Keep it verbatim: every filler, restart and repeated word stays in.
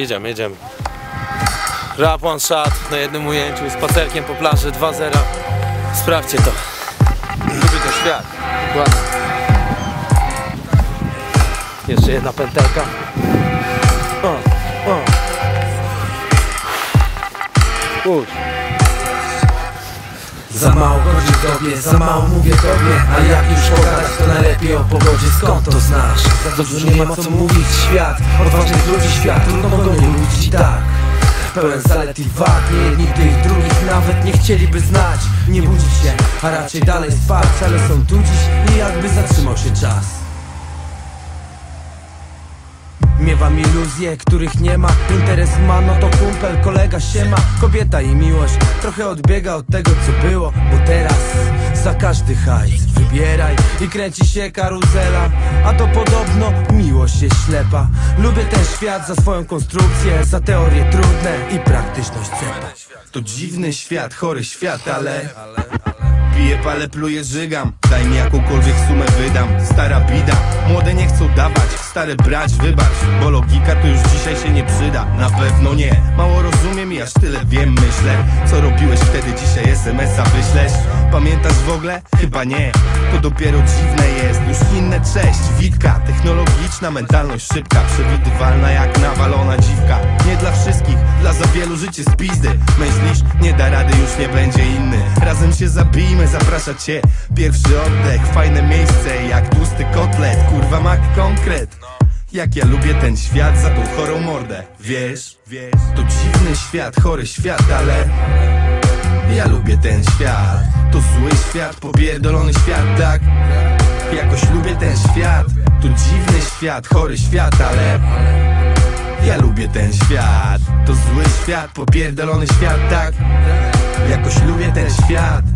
jedziemy, jedziemy. Rap one shot na jednym ujęciu, spacerkiem po plaży dwa zero. Sprawdźcie to. Lubię ten świat. Ładnie. Jeszcze jedna pętelka. O, o. Uż. Za mało godzin tobie, za mało mówię tobie. A jak już pogadać, to najlepiej o pogodzie. Skąd to znasz? Za dużo nie ma co mówić. Świat, odważnych ludzi świat, trudno go nie ludzić i tak. Pełen zalet i wad, nie jedni tych drugich nawet nie chcieliby znać. Nie budzić się, a raczej dalej spać, ale są tu dziś i jakby zatrzymał się czas. Miewam iluzje, których nie ma. Interes ma, no to kumpel, kolega siema. Kobieta i miłość trochę odbiega od tego co było, bo teraz za każdy hajs wybieraj i kręci się karuzela. A to podobno miłość jest ślepa. Lubię ten świat za swoją konstrukcję, za teorie trudne i praktyczność cepa. To dziwny świat, chory świat, ale... Piję, palę, pluję, żygam. Daj mi jakąkolwiek sumę, wydam. Stara bida, młode nie chcą dawać. Stare brać, wybacz, bo logika to już dzisiaj się nie przyda. Na pewno nie, mało rozumiem i aż tyle wiem, myślę. Co robiłeś wtedy, dzisiaj es em es a wyślesz? Pamiętasz w ogóle? Chyba nie. To dopiero dziwne jest, już inne cześć. Witka, technologiczna, mentalność szybka, przewidywalna jak nawalona dziwka. Nie dla wszystkich, dla za wielu życie z pizdy. Myślisz, nie da rady, już nie będzie inny. Razem się zabijmy, zaprasza cię. Pierwszy oddech, fajne miejsce jak tłusty kotlet. Kurwa mak konkret. Jak ja lubię ten świat za tą chorą mordę. Wiesz, wiesz, to dziwny świat, chory świat, ale ja lubię ten świat. To zły świat, popierdolony świat, tak? Jakoś lubię ten świat. To dziwny świat, chory świat, ale ja lubię ten świat. To zły świat, popierdolony świat, tak? Jakoś lubię ten świat.